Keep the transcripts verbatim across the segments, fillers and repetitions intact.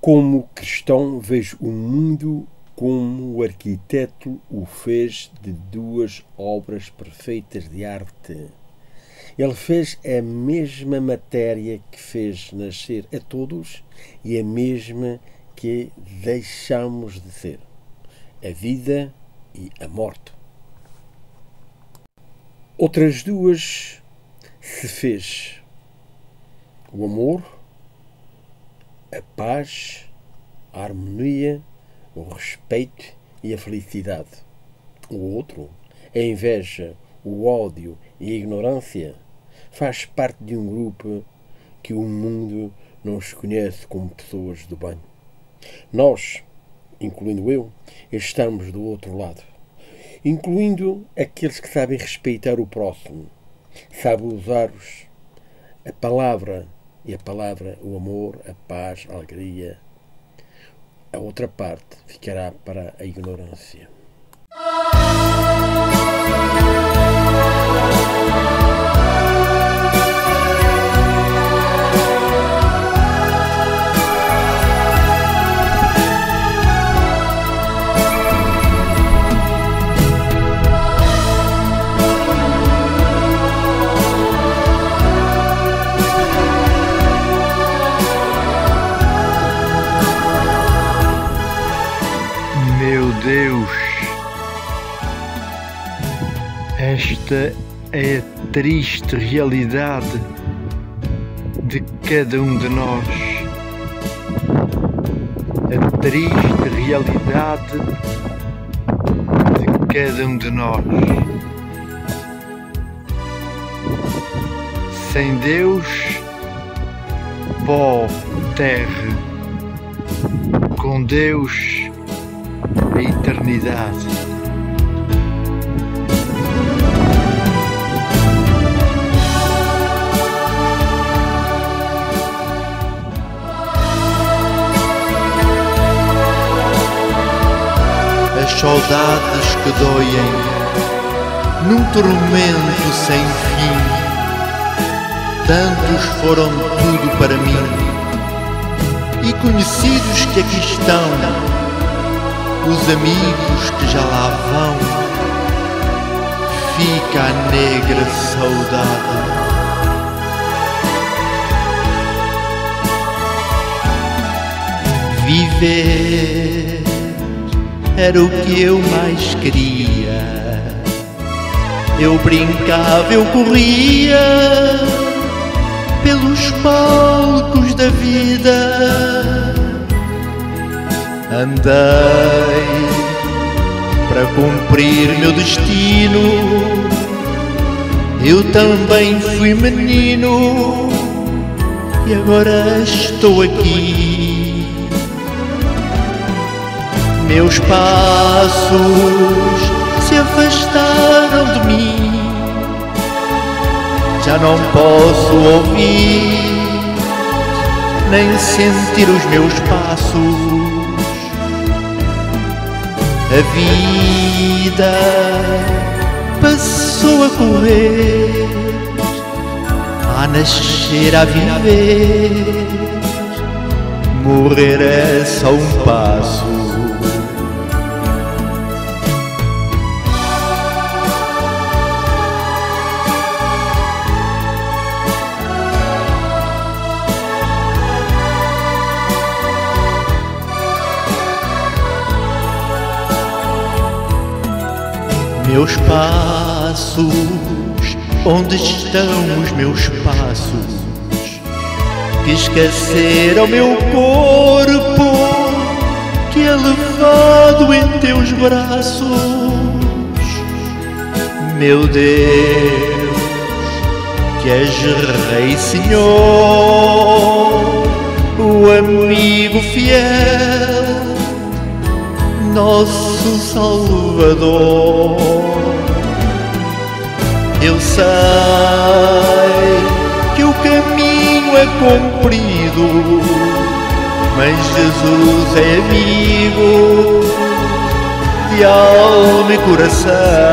Como cristão, vejo o mundo como o arquiteto o fez de duas obras perfeitas de arte. Ele fez a mesma matéria que fez nascer a todos e a mesma que deixamos de ser: a vida e a morte. Outras duas se fez: o amor, a paz, a harmonia, o respeito e a felicidade. O outro, a inveja, o ódio e a ignorância, faz parte de um grupo que o mundo não os conhece como pessoas do bem. Nós, incluindo eu, estamos do outro lado, incluindo aqueles que sabem respeitar o próximo, sabem usar a palavra, e a palavra, o amor, a paz, a alegria. A outra parte ficará para a ignorância. Meu Deus, esta é a triste realidade de cada um de nós. A triste realidade de cada um de nós. Sem Deus, pó, terra. Com Deus, a eternidade. As saudades que doem num tormento sem fim, tantos foram tudo para mim, e conhecidos que aqui estão, os amigos que já lá vão, fica a negra saudade. Viver era o que eu mais queria. Eu brincava, eu corria pelos palcos da vida. Andei para cumprir meu destino. Eu também fui menino e agora estou aqui. Meus passos se afastaram de mim, já não posso ouvir nem sentir os meus passos. A vida passou a correr, a nascer, a viver. Morrer é só um passo. Meus passos, onde estão os meus passos? Que esqueceram meu corpo, que é levado em teus braços. Meu Deus, que és Rei Senhor, o amigo fiel, nosso Salvador. Eu sei que o caminho é comprido, mas Jesus é amigo de alma e coração.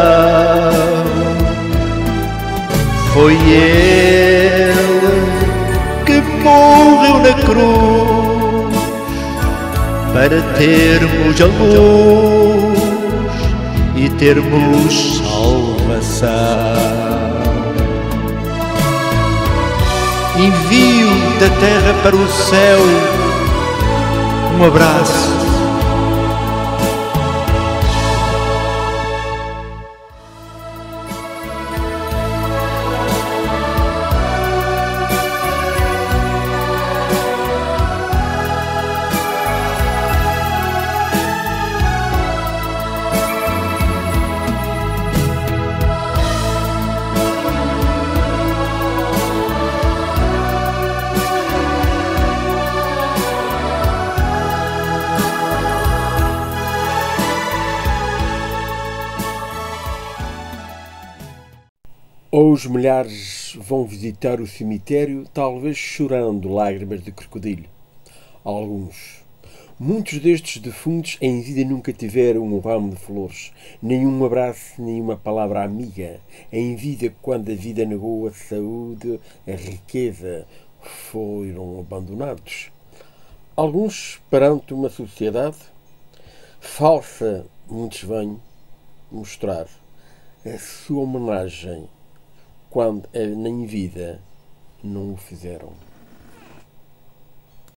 Foi Ele que morreu na cruz para termos a luz e termos salvação. Envio da terra para o céu um abraço. Ou os milhares vão visitar o cemitério, talvez chorando lágrimas de crocodilo. Alguns. Muitos destes defuntos em vida nunca tiveram um ramo de flores, nenhum abraço, nenhuma palavra amiga. Em vida, quando a vida negou a saúde, a riqueza, foram abandonados. Alguns, perante uma sociedade falsa, muitos vêm mostrar a sua homenagem quando em vida não o fizeram.